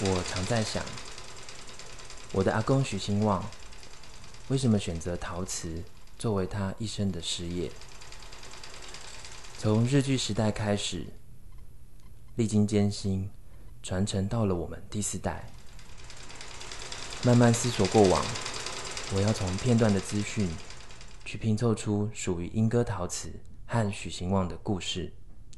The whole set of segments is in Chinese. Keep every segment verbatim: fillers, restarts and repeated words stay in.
我常在想，我的阿公许兴旺为什么选择陶瓷作为他一生的事业？从日据时代开始，历经艰辛，传承到了我们第四代。慢慢思索过往，我要从片段的资讯去拼凑出属于莺歌陶瓷和许兴旺的故事。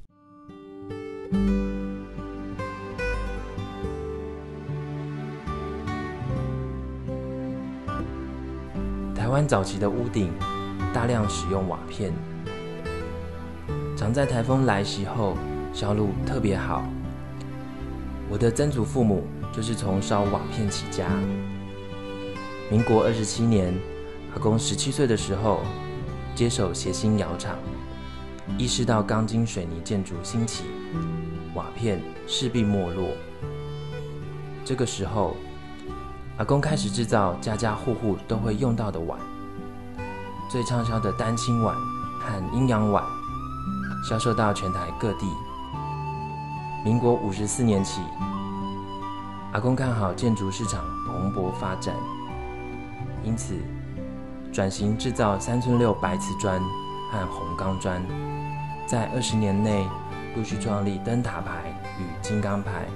台湾早期的屋顶大量使用瓦片，常在台风来袭后销路特别好。我的曾祖父母就是从烧瓦片起家。民国二十七年，阿公十七岁的时候接手协兴窑厂，意识到钢筋水泥建筑兴起，瓦片势必没落。这个时候，阿公开始制造家家户户都会用到的碗，最畅销的丹青碗和阴阳碗销售到全台各地。民国五十四年起，阿公看好建筑市场蓬勃发展，因此转型制造三寸六白瓷砖和红钢砖，在二十年内陆续创立灯塔牌与金刚牌。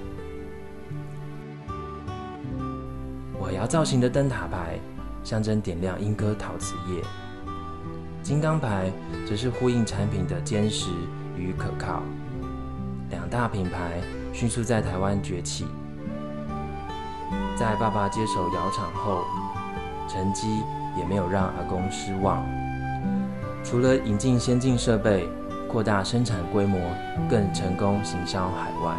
我窑造型的灯塔牌象征点亮莺歌陶瓷业，金刚牌则是呼应产品的坚实与可靠。两大品牌迅速在台湾崛起。在爸爸接手窑厂后，成绩也没有让阿公失望。除了引进先进设备，扩大生产规模，更成功行销海外。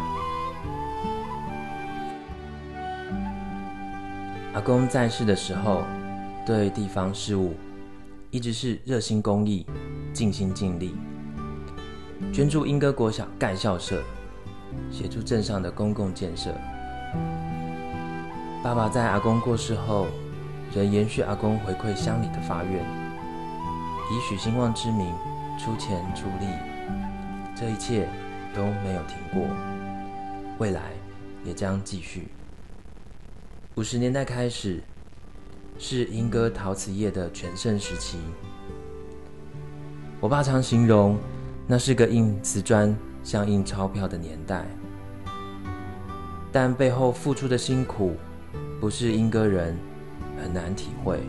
阿公在世的时候，对地方事务一直是热心公益，尽心尽力，捐助莺歌国小盖校舍，协助镇上的公共建设。爸爸在阿公过世后，仍延续阿公回馈乡里的发愿，以许兴旺之名出钱出力，这一切都没有停过，未来也将继续。五十年代开始，是莺歌陶瓷业的全盛时期。我爸常形容，那是个印瓷砖像印钞票的年代，但背后付出的辛苦，不是莺歌人很难体会。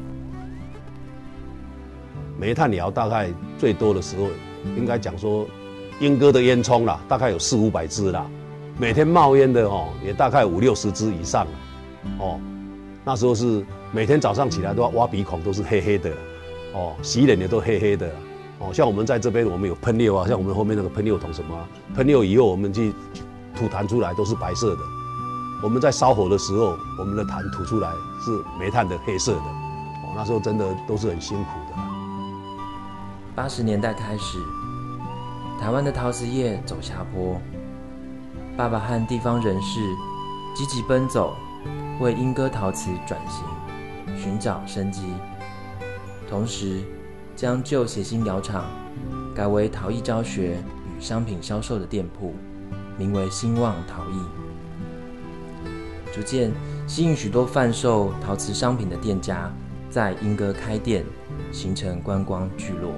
煤炭窑大概最多的时候，应该讲说，莺歌的烟囱啦，大概有四五百支啦，每天冒烟的哦，也大概五六十支以上了。哦，那时候是每天早上起来都要挖鼻孔，都是黑黑的，哦，洗脸也都黑黑的，哦，像我们在这边，我们有喷釉啊，像我们后面那个喷釉桶什么、啊，喷釉以后我们去吐痰出来都是白色的。我们在烧火的时候，我们的痰吐出来是煤炭的黑色的，哦，那时候真的都是很辛苦的。 八十年代开始，台湾的陶瓷业走下坡，爸爸和地方人士积极奔走，为莺歌陶瓷转型，寻找生机，同时将旧协兴窑厂改为陶艺教学与商品销售的店铺，名为兴旺陶艺，逐渐吸引许多贩售陶瓷商品的店家在莺歌开店，形成观光聚落。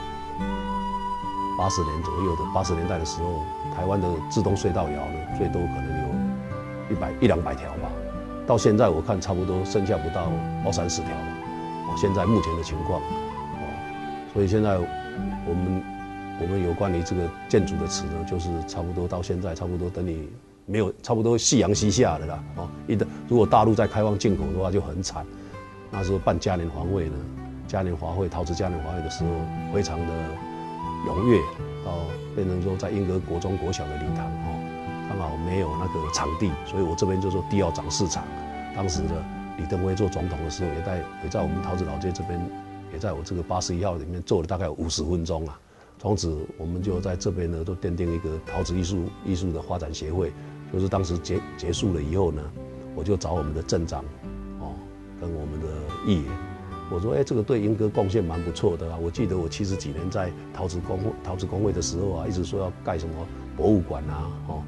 八十年左右的八十年代的时候，台湾的自动隧道窑呢，最多可能有一百一两百条吧。到现在我看差不多剩下不到二三十条吧。哦，现在目前的情况，哦，所以现在我们我们有关于这个建筑的词呢，就是差不多到现在差不多等你没有差不多夕阳西下了啦。哦，一旦如果大陆再开放进口的话，就很惨。那时候办嘉年华会呢，嘉年华会陶瓷嘉年华会的时候，非常的踊跃，到变成说在莺歌国中国小的礼堂哦，刚好没有那个场地，所以我这边就说第二长市场。当时的李登辉做总统的时候，也在也在我们陶瓷老街这边，也在我这个八十一号里面做了大概五十分钟啊。从此我们就在这边呢，都奠定一个陶瓷艺术艺术的发展协会。就是当时结结束了以后呢，我就找我们的镇长哦，跟我们的议员。我说，哎、欸，这个对莺歌贡献蛮不错的啊！我记得我七十几年在陶瓷工会、陶瓷工会的时候啊，一直说要盖什么博物馆啊，哦，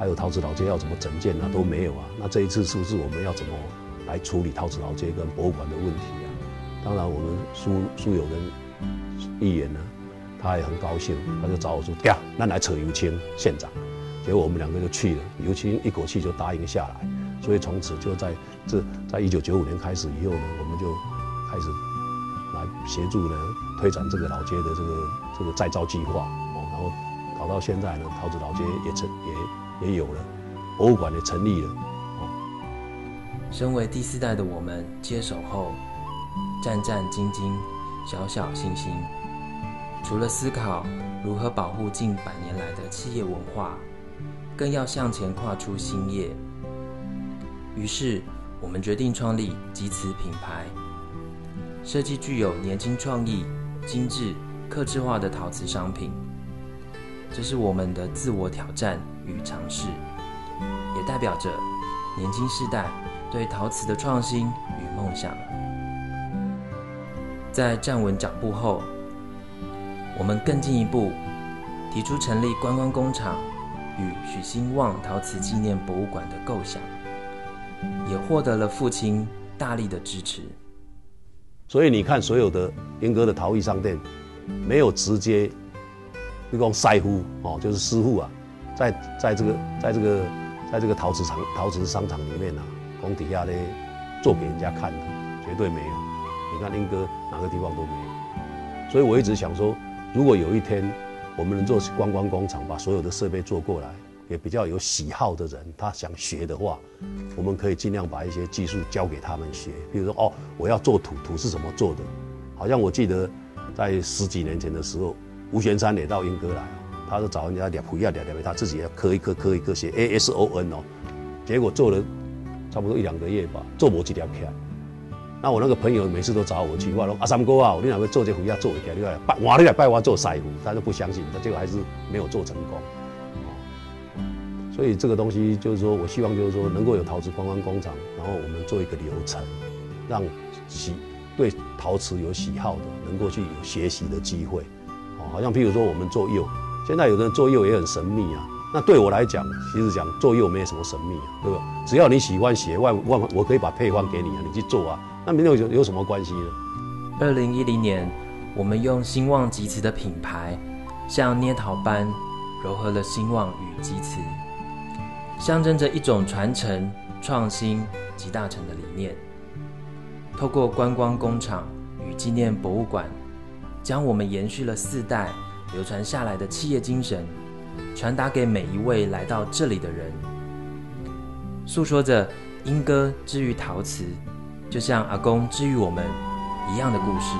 还有陶瓷老街要怎么整建啊，都没有啊。那这一次是不是我们要怎么来处理陶瓷老街跟博物馆的问题啊？当然，我们苏苏友仁议员呢，他也很高兴，他就找我说：“呀，那来扯尤清县长。”结果我们两个就去了，尤清一口气就答应下来。所以从此就在这，在一九九五年开始以后呢，我们就开始来协助呢推展这个老街的这个这个再造计划哦，然后搞到现在呢，陶瓷老街也成也也有了，博物馆也成立了哦。 身为第四代的我们接手后，战战兢兢，小小心心，除了思考如何保护近百年来的企业文化，更要向前跨出新业。于是，我们决定创立集瓷品牌，设计具有年轻创意、精致、客制化的陶瓷商品。这是我们的自我挑战与尝试，也代表着年轻世代对陶瓷的创新与梦想。在站稳脚步后，我们更进一步提出成立观光工厂与许兴旺陶瓷纪念博物馆的构想，也获得了父亲大力的支持。 所以你看，所有的英哥的陶艺商店，没有直接，比如说师傅哦，就是师傅啊，在在这个在这个在这个陶瓷厂陶瓷商场里面啊，工底下呢做给人家看的，绝对没有。你看英哥哪个地方都没有。所以我一直想说，如果有一天我们能做观光工厂，把所有的设备做过来，给比较有喜好的人，他想学的话，我们可以尽量把一些技术教给他们学。比如说，哦，我要做土，土是怎么做的？好像我记得在十几年前的时候，吴玄山也到英哥来，他就找人家两皮啊两两他自己要刻一刻刻一刻写 A S O N 哦，结果做了差不多一两个月吧，做不几条起来。那我那个朋友每次都找我去，我说阿三哥啊，你哪会做这壶要做一条？你来拜，我你来拜我做筛壶，他就不相信，他结果还是没有做成功。所以这个东西就是说，我希望就是说能够有陶瓷观光工厂，然后我们做一个流程，让喜对陶瓷有喜好的能够去有学习的机会。哦，好像譬如说我们做釉，现在有的人做釉也很神秘啊。那对我来讲，其实讲做釉没有什么神秘啊，对吧？只要你喜欢学，我我我可以把配方给你啊，你去做啊，那没有有什么关系呢？ 二零一零年，我们用兴旺集瓷的品牌，像捏陶般糅合了兴旺与集瓷，象征着一种传承、创新集大成的理念。透过观光工厂与纪念博物馆，将我们延续了四代流传下来的企业精神，传达给每一位来到这里的人，诉说着英哥之于陶瓷，就像阿公之于我们一样的故事。